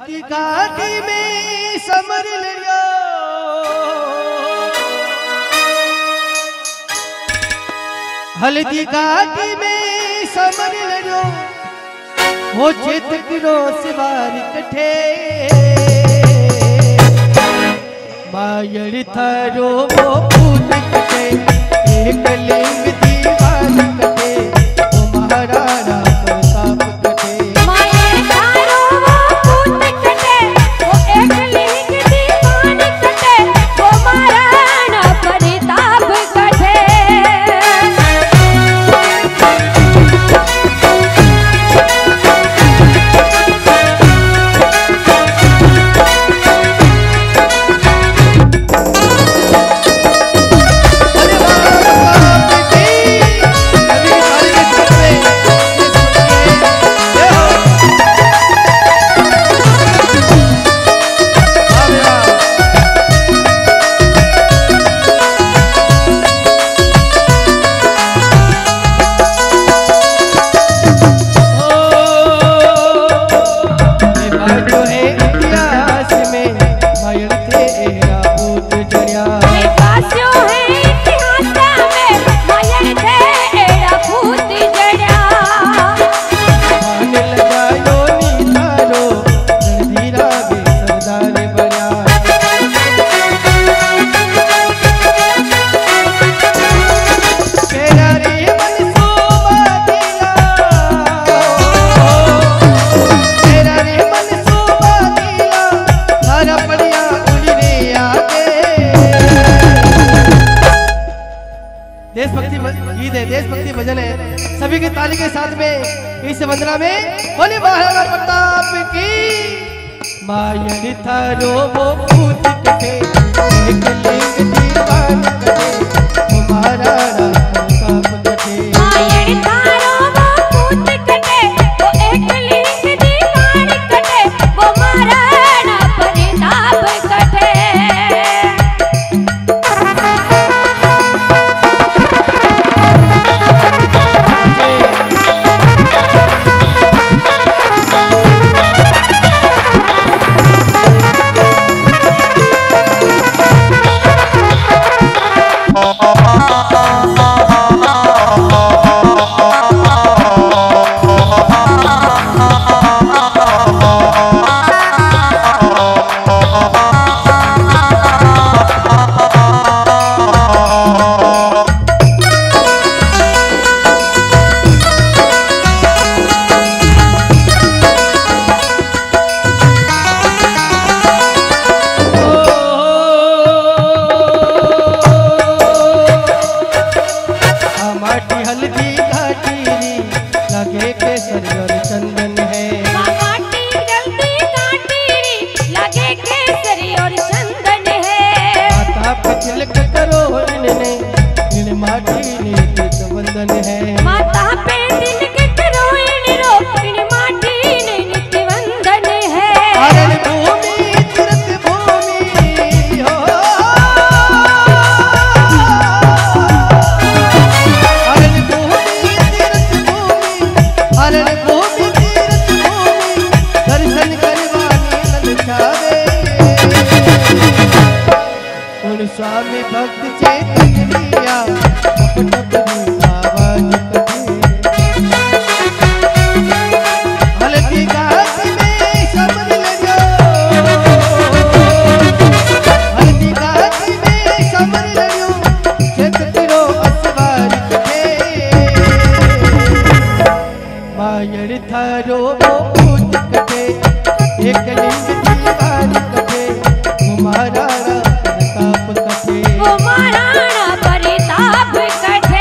हल्दी घाटी में समर लियो, हल्दी घाटी में समर लियो, वो चेत किरो सिवार कठे मायड़ थारो वो फूट कटे एक लिंग दीवार कटे वो महाराणा प्रताप कटे मायड़ थारो वो फूट कटे वो एक लिंग दीवार कटे वो महाराणा प्रताप कटे देशभक्ति भजन है, सभी के ताली के साथ में इस वंदना में बोले महाराणा प्रताप की। मायड़ थारो वो फूट कटे एक लिंग दीवान कटे वो महाराणा प्रताप कटे मायड़ थारो वो फूट कटे वो एक लिंग दीवान कटे वो महाराणा प्रताप कटे माता पे तिलक करो इन रो इन माटी ने नित्य वंदन है अरण भूमि तीर्थ भूमि हो अरण भूमि तीर्थ भूमि अरण भूमि तीर्थ भूमि दर्शन करवानी ललचावे उन स्वामी भक्त चेतन लिया अपना मायड़ थारो वो फूट कटे एक लिंग दीवार कटे वो महाराणा प्रताप कटे वो महाराणा प्रताप कटे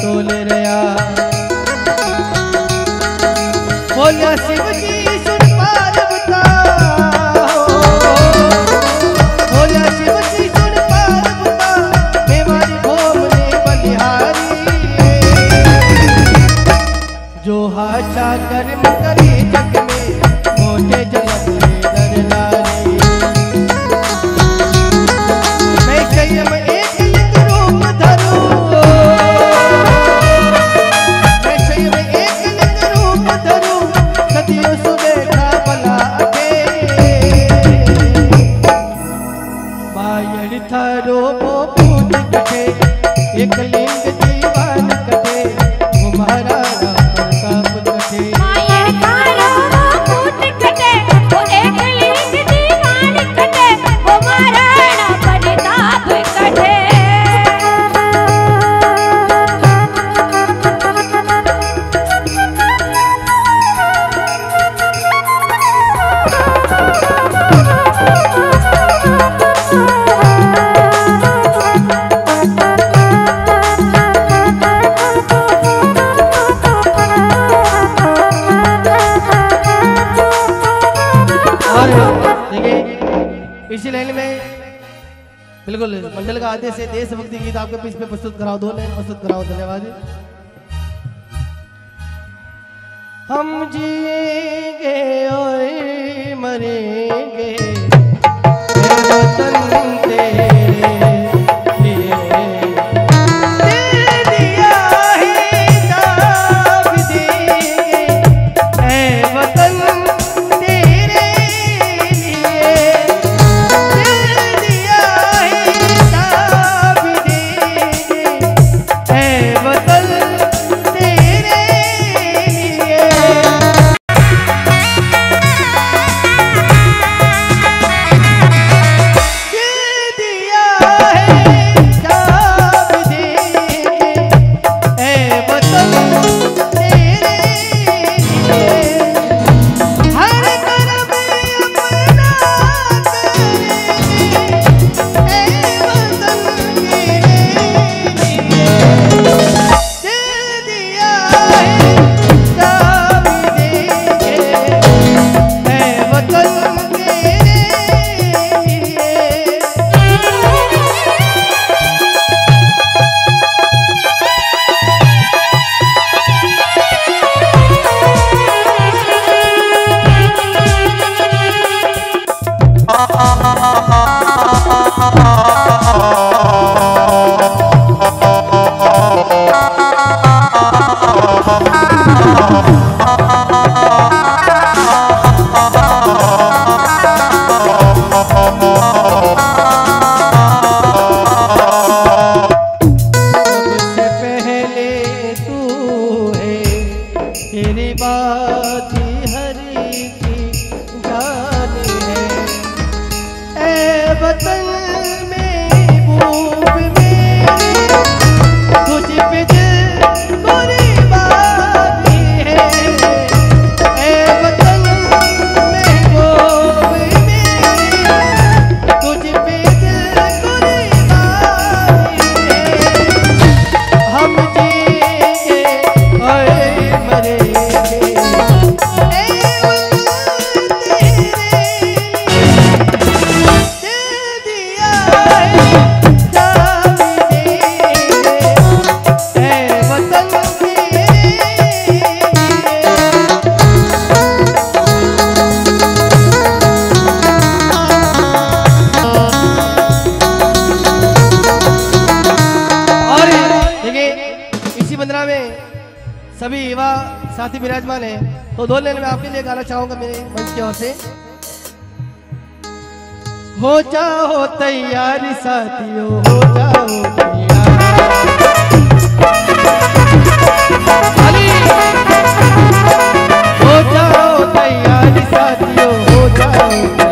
डोल रया। बोलिया शिव जी सुन पार्वता, बोलिया शिव जी सुन पार्वता, मेवारी घोमने बलिहारी। जो हाचा कर्म करे जग में, मोटे जगत में दर लारी। मैं संयम एक लिंग रूप धरूं, मैं संयम एक लिंग रूप धरूं, सदियों सुबेटा भला अटे। मायड़ थारो वो पूत कटे, एक लिंग दीवान कटे, वो महाराणा प्रताप कटे। मायर थारो वो पूत कटे, वो एक लिंग दीवान कटे, वो महाराणा प्रताप कटे। और देखिए इसी लाइन में बिल्कुल मंडल का आदेश से देशभक्ति गीत आपके बीच में प्रस्तुत कराओ, दो लाइन प्रस्तुत कराओ। धन्यवाद। हम जिएंगे और मरेंगे वतन तेरे लिए, दिल दिया ही दाग देंगे ऐ वतन तेरे लिए, दिल दिया ही दाग देंगे ऐ वतन तेरे लिए। सभी युवा साथी विराजमान है, तो दो लाइन में आपके लिए गाना चाहूंगा मेरे मंच की ओर से। हो जाओ तैयार साथियों, हो जाओ तैयार, हो जाओ तैयार साथियों, हो जाओ